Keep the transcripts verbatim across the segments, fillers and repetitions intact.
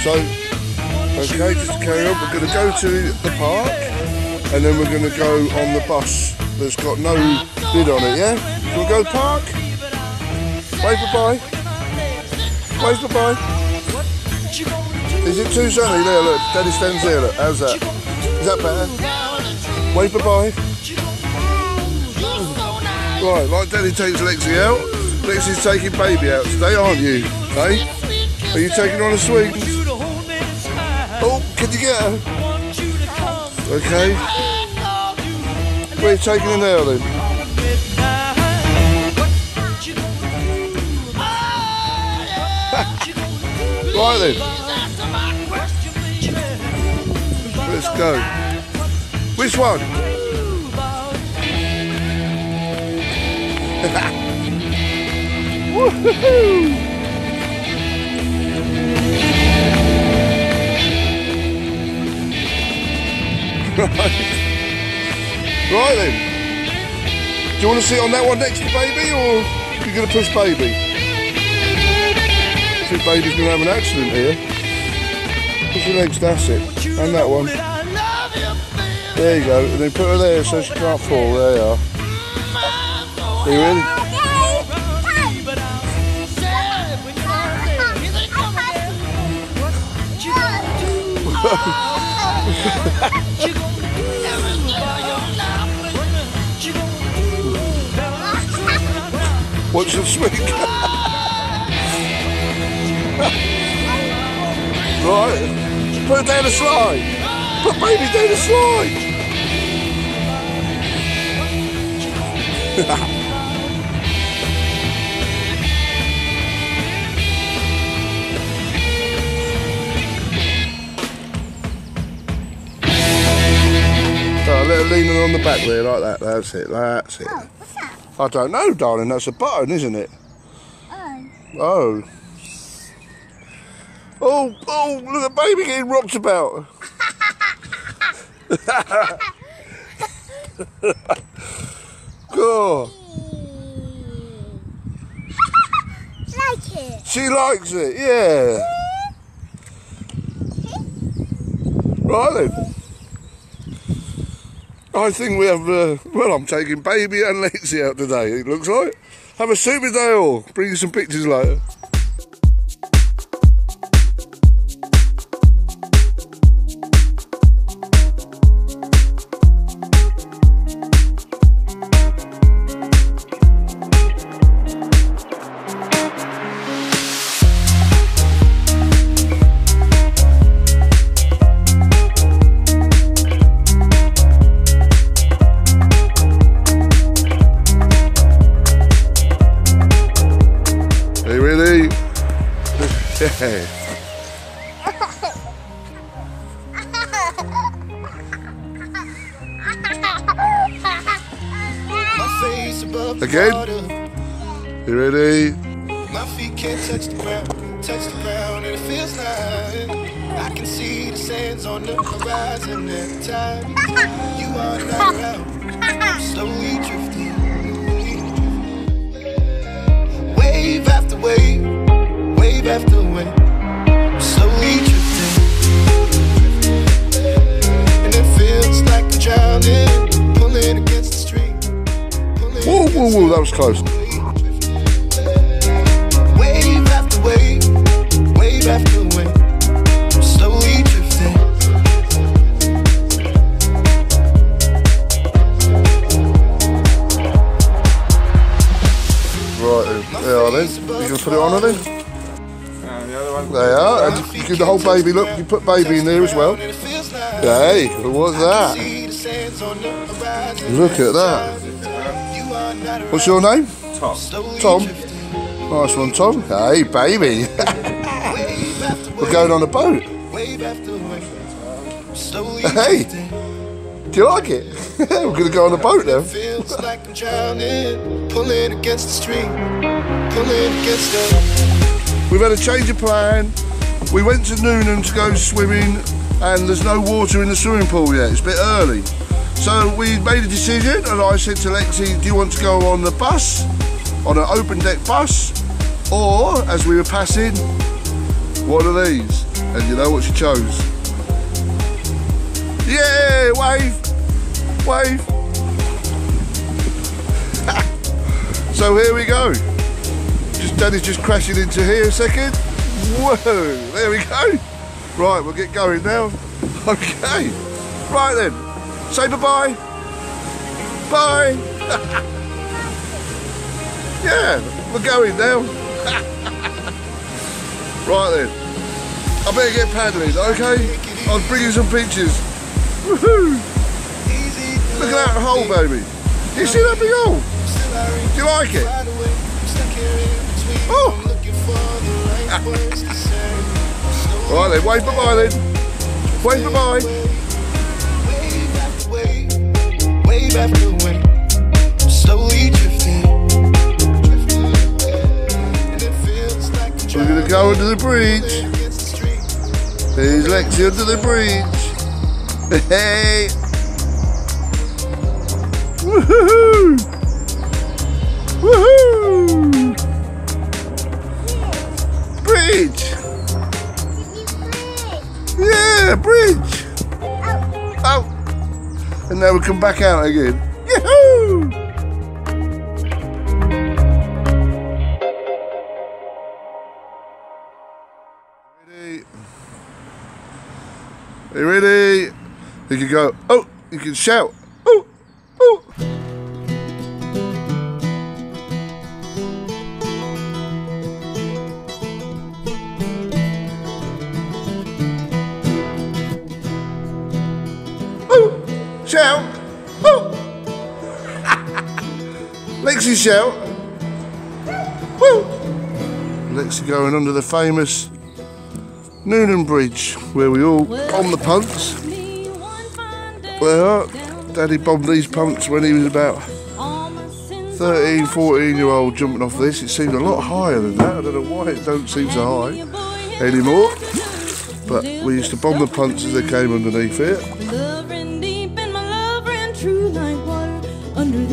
So, okay, just to carry on, we're going to go to the park and then we're going to go on the bus that's got no lid on it, yeah? We'll go park. Wave bye-bye. Wave bye-bye. Is it too sunny? There, look. Daddy stands there, look. How's that? Is that better? Wave bye-bye. Right, like Daddy takes Lexy out, Lexy's taking baby out today, aren't you? Hey? Are you taking her on a swing? Oh, can you get her? Okay. Where are you taking her now then? Right then. Let's go. Which one? Woohoo! Right. Right then. Do you want to sit on that one next to baby, or are you going to push baby? I think baby's going to have an accident here. Push your legs, that's it. And that one. There you go. And then put her there so she can't fall. There you are. Are you in? What's your swing? Right, put it down the slide. Put baby down the slide. So let her lean on the back there like that. That's it. That's it. Oh, what's that? I don't know, darling. That's a button, isn't it? Oh. Oh. Oh, oh, look at baby getting rocked about. God. Like it. She likes it, yeah. Right then. I think we have, uh, well, I'm taking baby and Lexy out today, it looks like. Have a super day all. Bring you some pictures later. Yeah. Again. You ready? My feet can't touch the ground, touch the ground, and it feels like I can see the sands on the horizon every time you are not around. I'm slowly drifting, wave after wave, wave after wave. Slowly drifting, and it feels like I'm drowning, pulling against the stream. Whoa, whoa, whoa, that was close. Wave after wave, wave after wave. Slowly drifting. Right, there are then. You gonna put it on her then? They are, and you can the whole baby, look, you put baby in there as well. Hey, what's that? Look at that. What's your name? Tom. Tom? Nice one, Tom. Hey, baby. We're going on a boat. Hey, do you like it? We're going to go on a boat now. Pulling against the stream, pulling against the... We've had a change of plan. We went to Newnham to go swimming and there's no water in the swimming pool yet. It's a bit early. So we made a decision and I said to Lexy, do you want to go on the bus, on an open deck bus, or as we were passing, what are these? And you know what she chose? Yeah, wave, wave. So here we go. Just Daddy's just crashing into here a second. Whoa, there we go. Right, we'll get going now. Okay. Right then. Say bye-bye. Bye. Yeah, we're going now. Right then. I better get paddling, okay? I'll bring you some pictures. Woohoo! Look at that hole, baby. You see that big hole? Do you like it? Oh! Right then, wave bye-bye then. Wave bye-bye. Wave after wave, slowly drifting. We're gonna go under the bridge. There's Lexy under the bridge. Hey! Woohoo! Woohoo! Bridge! Yeah, bridge! Oh! And now we come back out again. Yahoo! Ready? Are you ready? You can go, oh! You can shout, oh! Oh! Shout! Oh! Lexy shout! Woo! Lexy going under the famous Newnham Bridge, where we all bomb the punts. Well, Daddy bombed these punts when he was about thirteen, fourteen year old jumping off this. It seemed a lot higher than that. I don't know why it don't seem so high anymore. But we used to bomb the punts as they came underneath it. True like water under the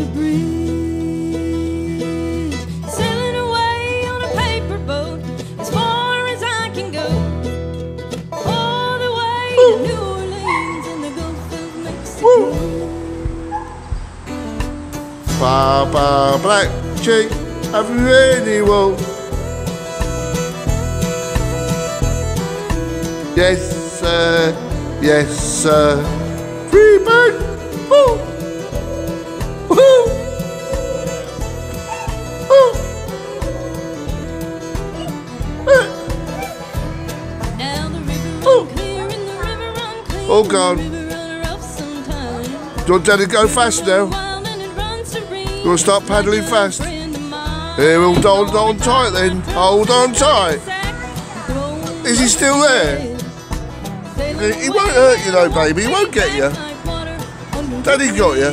bridge, sailing away on a paper boat as far as I can go, all the way to New Orleans in the Gulf of Mexico. Papa Black Chick, have you any wool? Yes, sir. Yes, sir. Free bird. Woo! Woo! Oh! Now the river run Oh. clear and the river run clear. All gone. The river run rough sometime. Do you want Daddy to go fast now? Wild and it runs serene. You want to start paddling fast? Friend of mine. Here, we'll hold on tight then. Hold on tight. Is he still there? He won't hurt you though, baby. He won't get you. Daddy got you.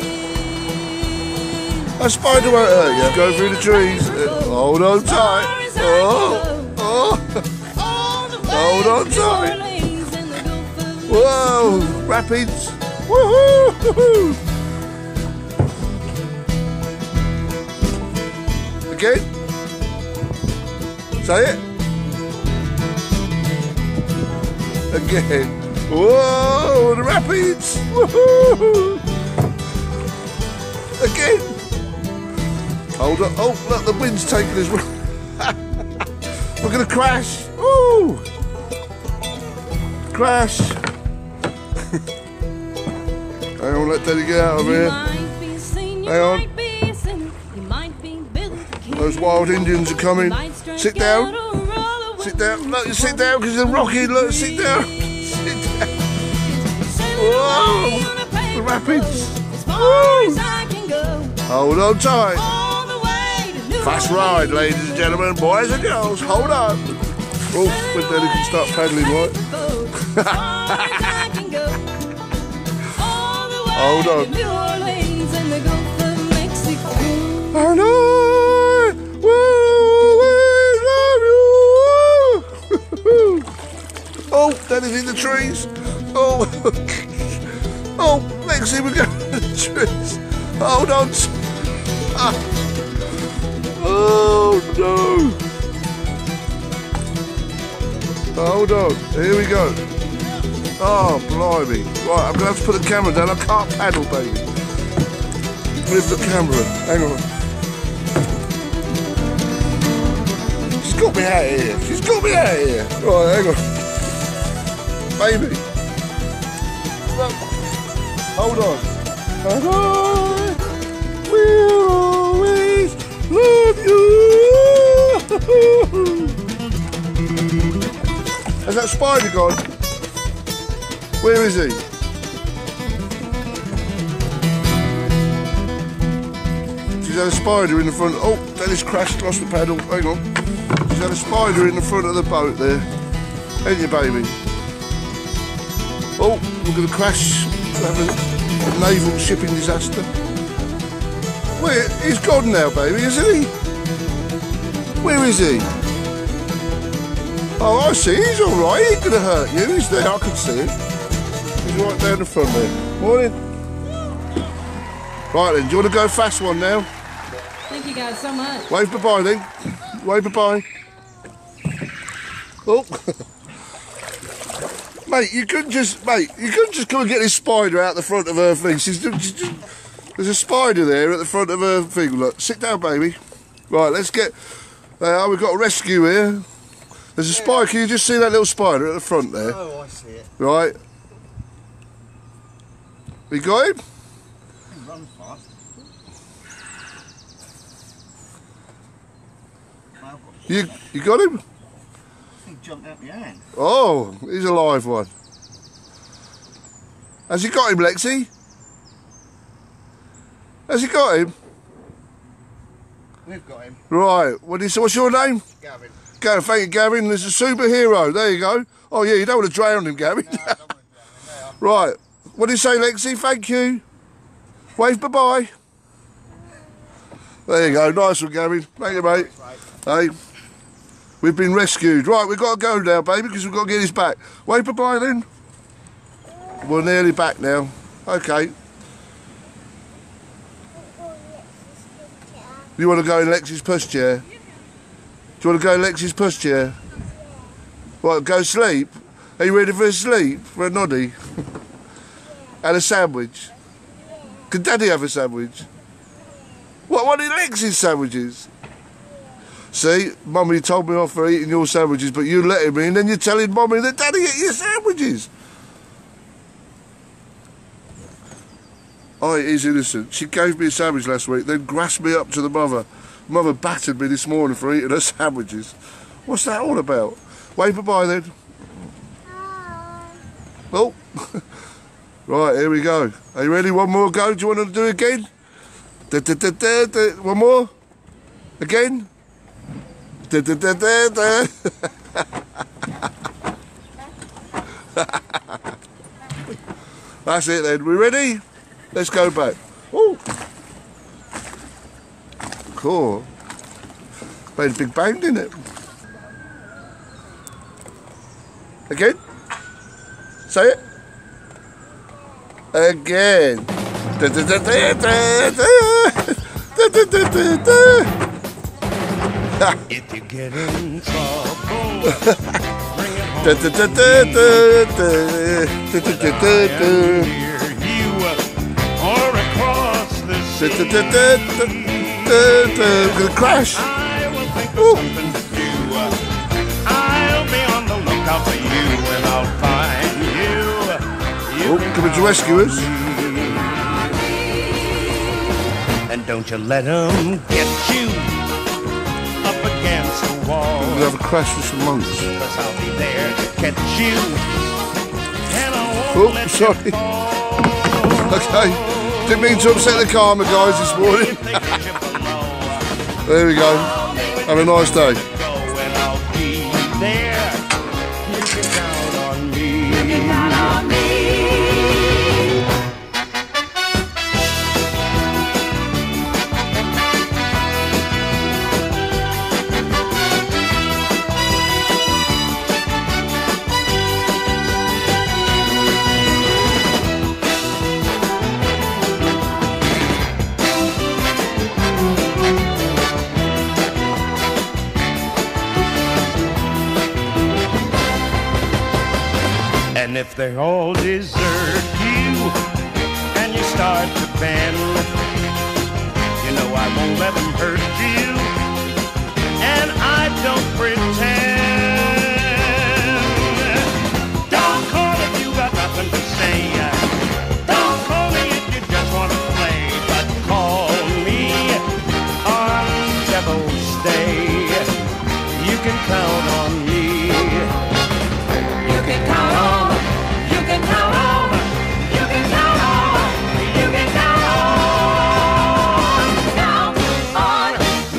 A spider won't hurt you. Go through the trees. Hold on tight. Oh, oh. Hold on tight. Whoa, rapids. Woohoo! Again. Say it. Again. Whoa, the rapids. Woohoo! Again. Hold on. Oh, look, the wind's taking us. We're going to crash. Ooh. Crash. Hang on, let Daddy get out of here. Hang on. Those wild Indians are coming. Sit down. Sit down. Look, sit down because they're rocking. Look, sit down. Sit down. Whoa. The rapids. Woo. Hold on tight. Fast ride, ladies and gentlemen, boys and girls. Hold on. Oh, when Daddy can start paddling, right? Hold on. And I will love you. Oh, Daddy's in the trees. Oh, oh, Lexy, we're going to the trees. Hold on. Ah. Oh no! Hold on, here we go. Oh, blimey. Right, I'm going to have to put the camera down. I can't paddle, baby. Move the camera. Hang on. She's got me out of here. She's got me out of here. Right, hang on. Baby. Look. Hold on. And I will always love you. Has that spider gone? Where is he? She's had a spider in the front. Oh, Dennis crashed, lost the paddle. Hang on. She's had a spider in the front of the boat there. Ain't you, baby? Oh, we're going to crash. Have a, a naval shipping disaster. Where? He's gone now, baby, isn't he? Where is he? Oh, I see. He's all right. He ain't going to hurt you. He's there. I can see him. He's right down the front there. Morning. Right then, do you want to go fast one now? Thank you guys so much. Wave bye-bye then. Wave bye-bye. Oh. Mate, you couldn't just, mate, you couldn't just come and get this spider out the front of her thing. She's just, she's just, there's a spider there at the front of her thing. Look, sit down, baby. Right, let's get, uh, we've got a rescue here. There's a spider. Can you just see that little spider at the front there? Oh, I see it. Right. We got him? He runs fast. You, you got him? He jumped out my hand. Oh, he's a live one. Has he got him, Lexy? Has he got him? We've got him. Right. What do you say? What's your name? Gavin. Gavin, thank you, Gavin. There's a superhero. There you go. Oh, yeah, you don't want to drown him, Gavin. No, I don't want to drown him. Right. What do you say, Lexy? Thank you. Wave bye-bye. There you go. Nice one, Gavin. Thank you, mate. Hey. We've been rescued. Right, we've got to go now, baby, because we've got to get his back. Wave bye-bye, then. We're nearly back now. Okay. You want to go in Lexy's pushchair? Do you want to go in Lexy's pushchair? What, go sleep? Are you ready for a sleep? For a noddy? And a sandwich? Can Daddy have a sandwich? What, one of Lexy's sandwiches? See, Mummy told me off for eating your sandwiches, but you let me, and then you're telling Mummy that Daddy ate your sandwiches. I is innocent. She gave me a sandwich last week, then grasped me up to the mother. Mother battered me this morning for eating her sandwiches. What's that all about? Wave bye-bye then. Oh. Right, here we go. Are you ready? One more go. Do you want to do it again? Da, da, da, da, da. One more. Again. Da, da, da, da, da. That's it then. We ready? Let's go back. Oh. Cool. Made a big bang, didn't it? Again? Say it. Again. Da, da, da, da, da, da, da, da, da, da. If you get in trouble, bring it home. Da, da, da, da, da, da, da, da, da, da. You or across the Da, sea. da, da, da, da, da. We're gonna crash. I will think of Ooh. something to do. I'll be on the lookout for you and I'll find you. You Oh, can coming to count rescue on us. me. And don't you let them get you up against the wall. We're gonna have a crash with some monks. Cause I'll be there to catch you. And I won't Oh, let sorry. you fall. Okay. Didn't mean to upset the karma guys this morning. There we go. Have a nice day. Go and I'll be there. You can count on me. You can count on me. if they all desert you and you start to bend, you know I won't let them hurt you, and I don't pretend. Don't call if you got nothing to say. Don't call me if you just want to play, but call me on Devil's Day. You can count on me. You can count on, you can count on, you can count on, you can count on, count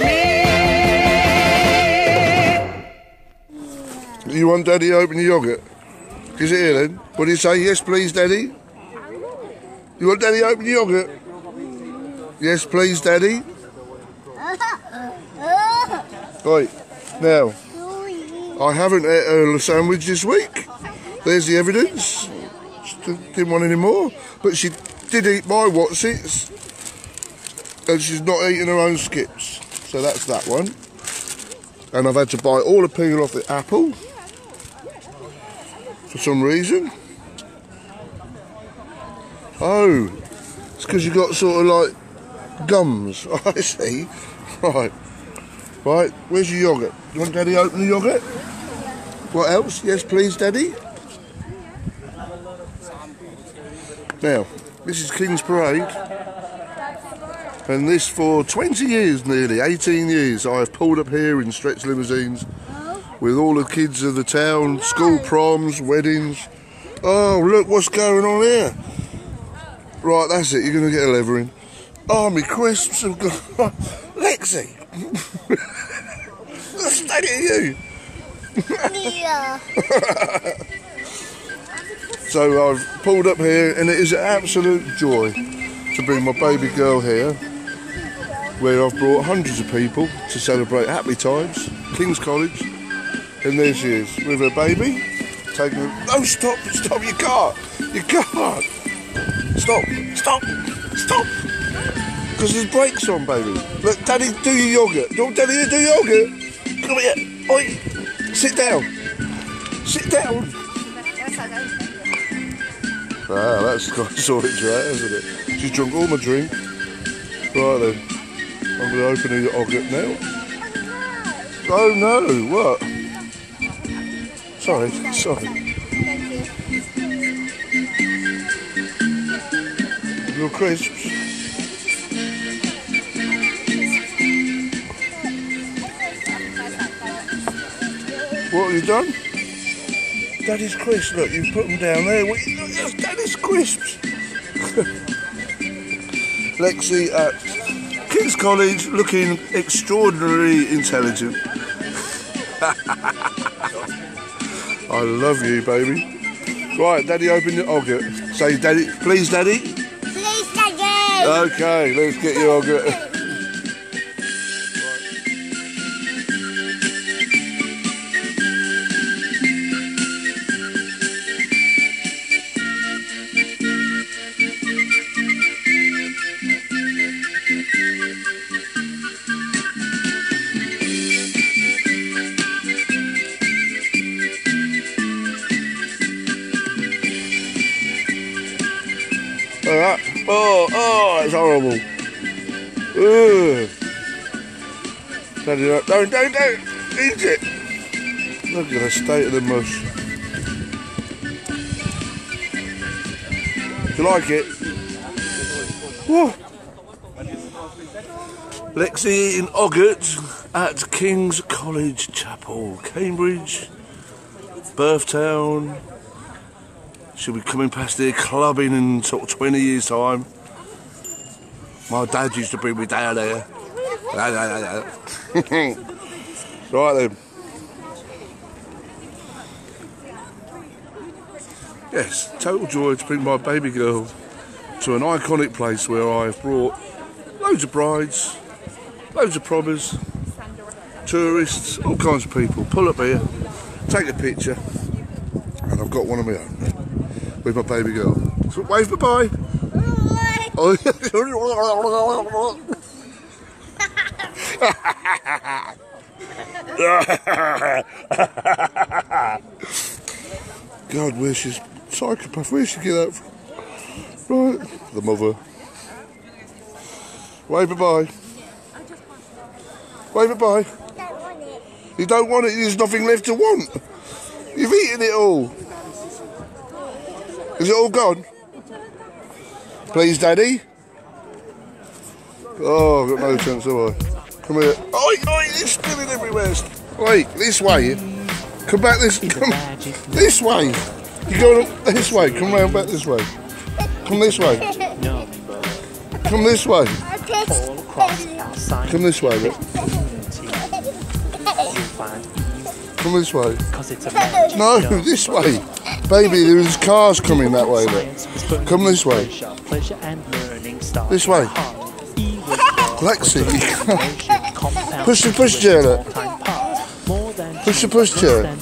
on me. You want Daddy to open your yoghurt? Is it here then? What do you say? Yes, please, Daddy. You want Daddy to open your yoghurt? Yes, please, Daddy. Right, now, I haven't ate a sandwich this week. There's the evidence. She didn't want any more. But she did eat my Whatsits. And she's not eating her own skips. So that's that one. And I've had to buy all the peel off the apple. For some reason. Oh, it's because you got sort of like gums. I see. Right. Right, where's your yoghurt? You want Daddy to open the yoghurt? What else? Yes, please, Daddy. Now, this is King's Parade. And this for twenty years nearly, eighteen years, I have pulled up here in stretch limousines with all the kids of the town, school proms, weddings. Oh, look what's going on here. Right, that's it, you're going to get a levering. Oh, my crisps have got... Lexy! Steady at you! Yeah. So I've pulled up here and it is an absolute joy to bring my baby girl here, where I've brought hundreds of people to celebrate happy times, King's College, and there she is with her baby. Taking her, no, stop, stop, you can't, you can't. Stop, stop, stop. Because there's brakes on, baby. Look, Daddy, do your yoghurt. Do you want Daddy to do yogurt? Come here. Oi. Sit down. Sit down. Ah, that's got sorted out, hasn't it? She's drunk all my drink. Right then. I'm going to open her yoghurt now. Oh no, what? Sorry, sorry. Your crisps. What have you done? Daddy's crisps, look, you put them down there. What, look, that's Daddy's crisps. Lexy at King's College, looking extraordinarily intelligent. I love you, baby. Right, Daddy, open your yogurt. Say, Daddy, please, Daddy. Please, Daddy. Okay, let's get your yogurt. Alright. Oh, oh, it's horrible. Ugh. Daddy, don't, don't, don't, don't eat it. Look at the state of the mush. Do you like it? Whoa. Lexy eating yogurt at King's College Chapel, Cambridge, Birthtown. She'll be coming past here clubbing in sort of twenty years time. My dad used to bring me down there. Right then. Yes, total joy to bring my baby girl to an iconic place where I've brought loads of brides, loads of prommers, tourists, all kinds of people. Pull up here, take a picture, and I've got one of my own with my baby girl. So wave bye-bye. Oh. God, where she's psychopath. Where should you get that from? Right, the mother. Wave bye-bye. Wave bye-bye. Don't want it. You don't want it, there's nothing left to want. You've eaten it all. Is it all gone? Please, Daddy. Oh, I've got no chance, have I? Come here. Oh, oh, it's spilling everywhere. Wait, this way. Come back this. Come this way. You go this way. Come round back this way. Come this way. Come this way. Come this way, look. Come this way. No, this way. Baby, there's cars coming that way, look. Come this way. This way. Lexy. Push the push chair, look. Push the push chair.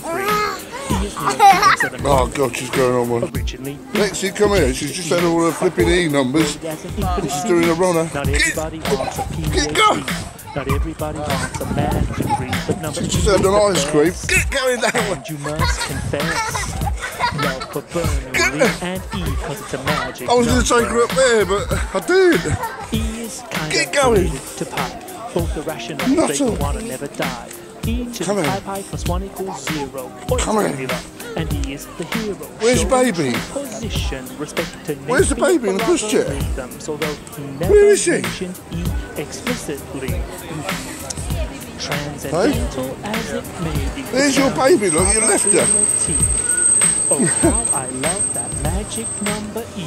Oh God, she's going on one. Lexy, come here. She's just had all her flipping E numbers. And she's doing a runner. Get, get going. Not everybody wants a man to breathe, but number She's just had an ice cream. Get going that way. you must confess. Love for Bernard and E, cause it's a magic. I was going to take her up there, but I did. E is kind Get of going. to pi. Both irrational, Not they so. wanna never die. E to Come pi here. pi plus one equals zero. Come here. Formula. And he is the hero. Where's Showing baby? true Position, respect to Where's the nature baby in the pushchair? algorithms, although he never Where is she? mentioned E explicitly. Transcendental as it may be. There's your baby, look, you left her. Oh, how I love that magic number E.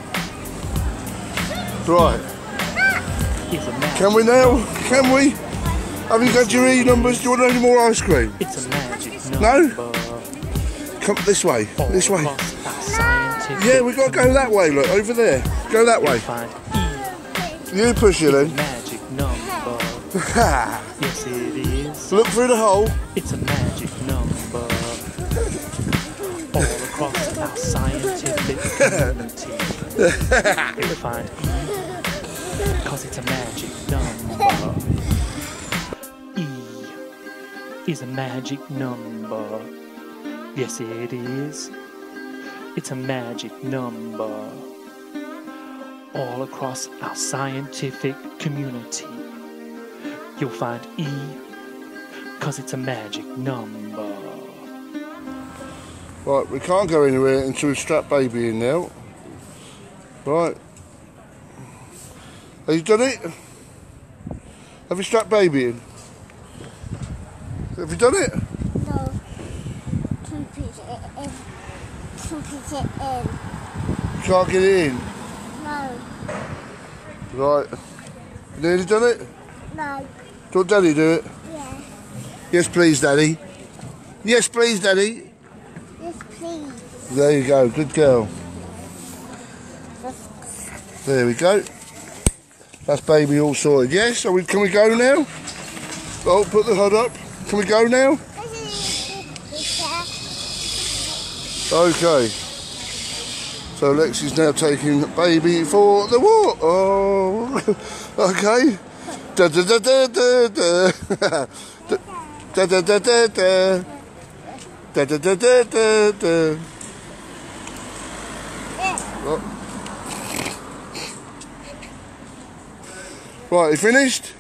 Right. Is a magic Can we now? Can we? Have you got your E numbers? Do you want any more ice cream? It's a magic No? number. Come this way. This way. All across our scientific Yeah, we've got to go that way, look, over there. Go that way. find E You push it then. magic number. Yes, it is. Look through the hole. It's a magic number. All across our scientific community. You'll find E, cause it's a magic number. E is a magic number. Yes, it is. It's a magic number. All across our scientific community. You'll find E, cause it's a magic number. Right, we can't go anywhere until we strap baby in now. Right. Have you done it? Have you strapped baby in? Have you done it? No. Can put it in. Can put it in. You can't get it in. No. Right. You nearly done it? No. Do Daddy do it? Yeah. Yes, please, Daddy. Yes, please, Daddy. Yes, please. There you go. Good girl. There we go. That's baby all sorted. Yes, so we, can we go now? Oh, put the hood up. Can we go now? Okay. So Lexy's now taking baby for the walk. Oh, okay. Da da da da da da. Da da da da da. Da da da da da da. Oh. Right, you finished?